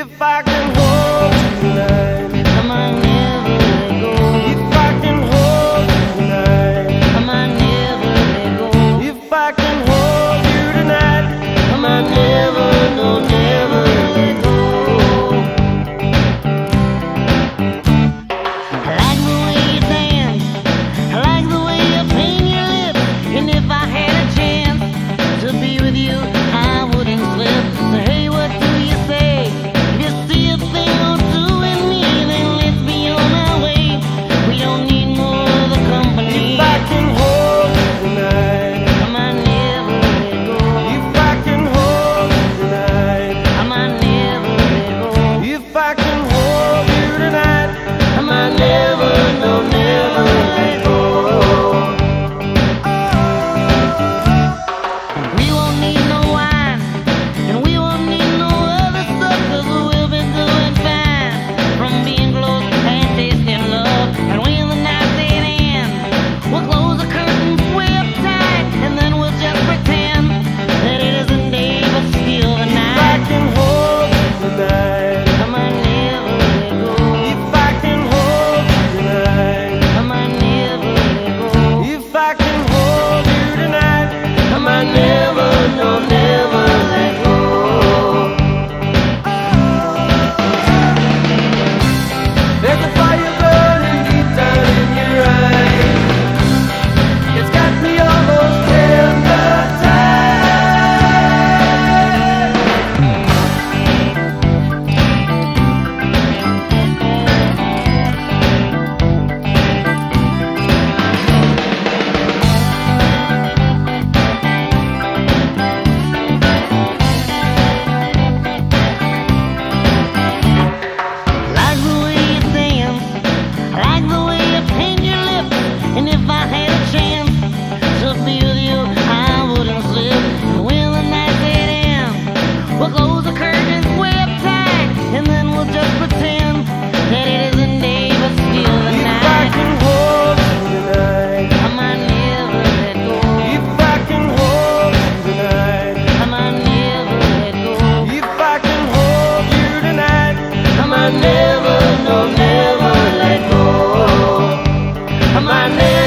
If I can hold you tonight, I might never let go. if I can hold you tonight, I might never let go. if I can hold you tonight, I might never, no, never let go. I like the way you dance, I like the way you paint your lips, and if I had a chance to be with you, I wouldn't slip. So hey, what do you say? If you see a thing or two in me, then let's be on our way. We don't need more of the company. if I can hold you tonight, I might never let go. if I can hold you tonight, I might never let go. if I can hold you tonight, I might never, no, never let go. We won't need no wine, and we won't need no other stuff, 'cause we'll be doing fine from being close and tasting love. And when the night's at end, we'll close the curtains way up tight, and then we'll just pretend that it isn't day but still the if I night. can hold you tonight, I might never let go. if I can hold you tonight, I might never let go. if I can hold you tonight, I might never, no, never let go. there's a fire burning deep down in your eyes. It's got me almost hypnotized. Like the way you dance, like the way you paint your lips, and if I had a chance to be with you, I wouldn't slip. And when the night's at end, we'll close the curtains way up tight, and then we'll just pretend that it isn't day but still the If I night. can hold you tonight, I might never let go. if I can hold you tonight, I might never let go. if I can hold you tonight, I might never, no, never let go. I might never.